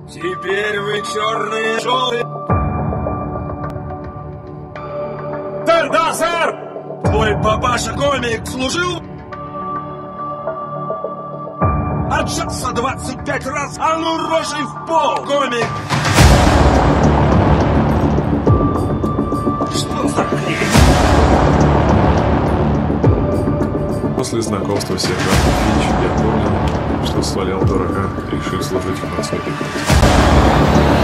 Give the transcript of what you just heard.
Теперь вы черные желтые. Сэр, да, сэр! Твой папаша комик служил? Отжаться 25 раз, а ну рожей в пол, комик! Что за хрень? После знакомства с сержантом Финч я понял, что свалял дурака, решив служить в морской пехоте.